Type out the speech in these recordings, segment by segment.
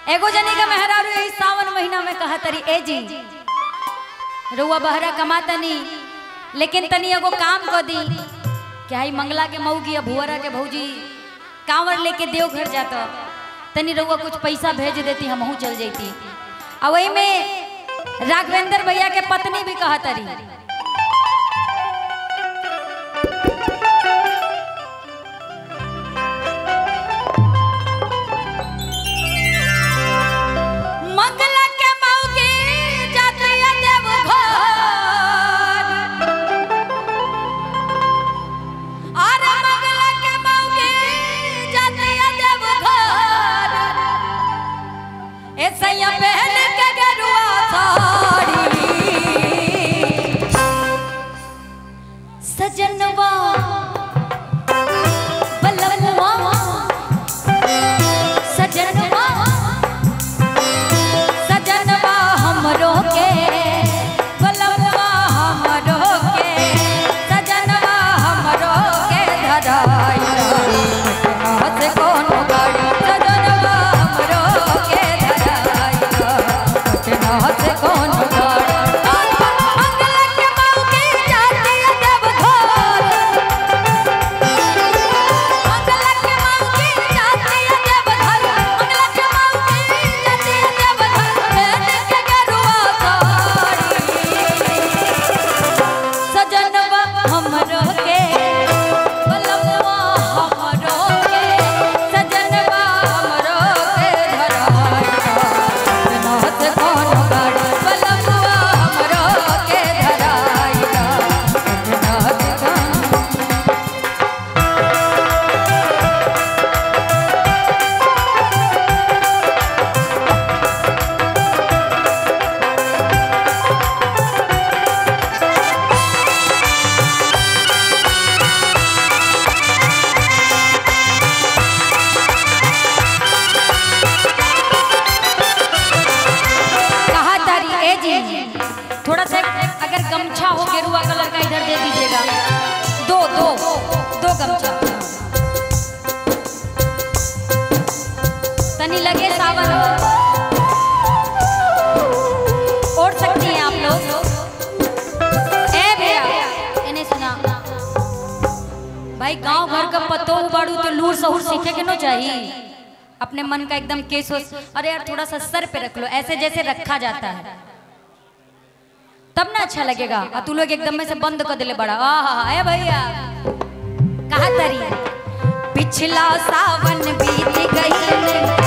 एगो जनी का मेहरारू यही सावन महीना में कहा तरी ए जी रुआ बहरा कमाता नहीं लेकिन तनी एगो काम कर दी क्या ही मंगला के मऊगी या भुअरा के भौजी कांवर लेके देवघर जाता तनी रुआ कुछ पैसा भेज देती हम चल जाती। और वही में राघवेंद्र भैया के पत्नी भी कहा तरी सजनवा बलवा सजनवा सजनवा हमरो के बलवा हमरो के सजनवा हमरो के धराई हाथ कौन गाड़ी सजनवा हमरो के धराई हाथ कौन गाड़ी थोड़ा सा अगर गमछा हो गेरुआ कलर का इधर दे दीजिएगा। दो दो दो गमछा तनी लगे सावन ओढ़ सकती हैं आप लोग। ए भैया इन्हें सुना भाई गांव घर का पत्तो उबाड़ू तो लूर सहूर सीखे के न चाहिए अपने मन का एकदम केस हो। अरे यार थोड़ा सा सर पे रख लो ऐसे जैसे रखा जाता है तब ना अच्छा लगेगा। और तू लोग एकदम में से बंद कर दिले बड़ा आहा भैया कहा तरी पिछला सावन बीत गई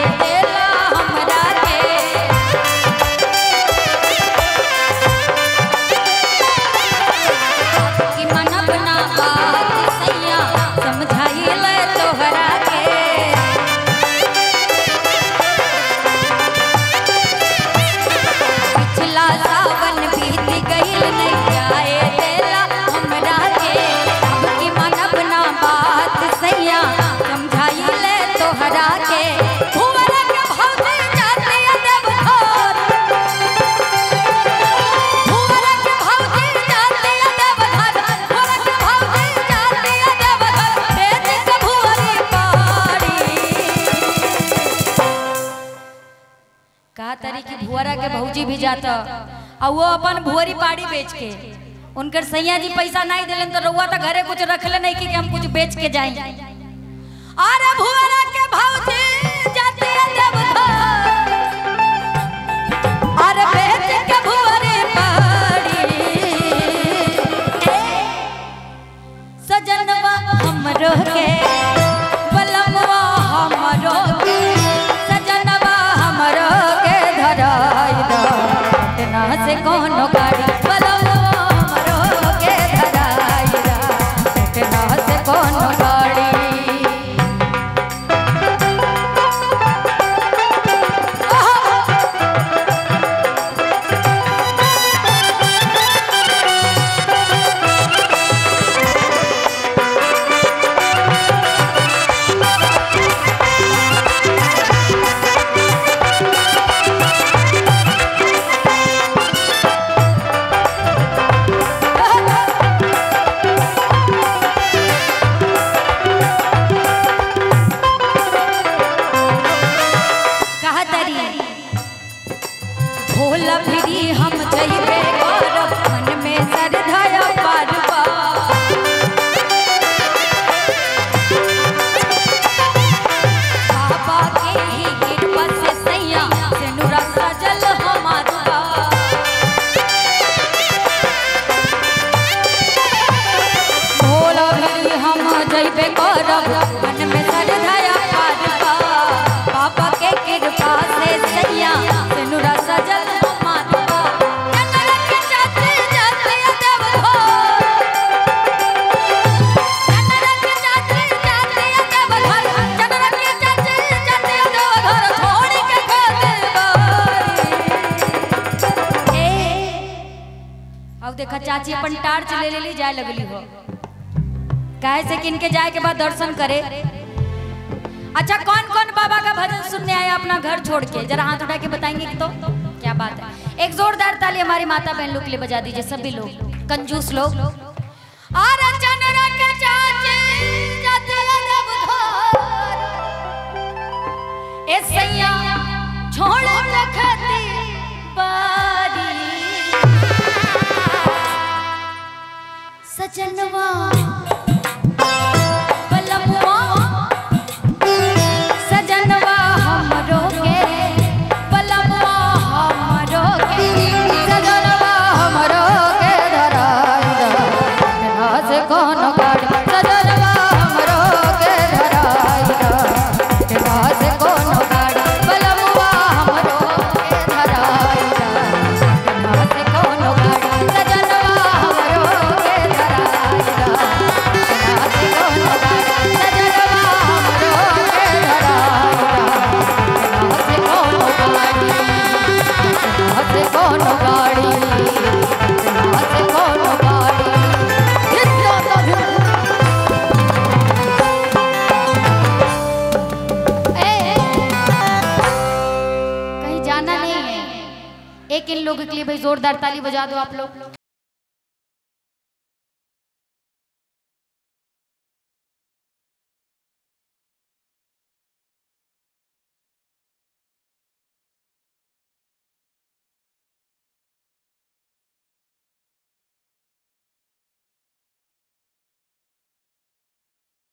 भुअरा के भौजी भी जाता और वो अपन भुअरी पाड़ी बेच के उनकर सैया जी पैसा नहीं दिलन तो रउआ तो घरे कुछ रखले नहीं कि हम कुछ बेच के जाए। अरे भुअरा के भौजी जाते देवघर अरे बेच के भुअरी पाड़ी सजनवा हमरो के बलवा हमरो के सजनवा हमरो के धराई से कौन गाड़ी बलवा के धराई से कौन गाड़ी। कहा तरी भोला फिरी हम जइबे करब मन में सरधाया पारवा बाबा के ही कृपा से सैया से नूरा सजल हमारा भोला फिरी हम जइबे करब मन में सरधाया पारवा बाबा के कृपा से सैया से नूरा सजल देखा चाची अपन टार्च ले ले जाए लगली हो काहे से कि इनके जाए के बाद दर्शन करे। अच्छा कौन कौन बाबा का भजन सुनने आया अपना घर छोड़ के, जरा हाथ उठा के बताएंगे तो क्या बात है। एक जोरदार ताली हमारी माता बहन लोग के लिए बजा दीजिए सभी लोग कंजूस लोग। छोड़ सजनवा बलमुआ सजनवा हमरो के बलमुआ हमरो के सजनवा हमरो के धराई ना से कौन गाड़ी सजनवा हमरो के धराई ना से कौन गाड़ी बलमुआ हमरो के धराई ना से कौन गाड़ी सजनवा हमरो एक इन लोगों के लिए भाई जोरदार ताली बजा दो आप लोग।